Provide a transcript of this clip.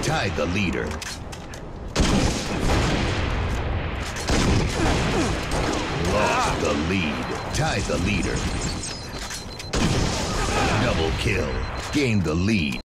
Tied the leader. Lost the lead. Tied the leader. Double kill. Gained the lead.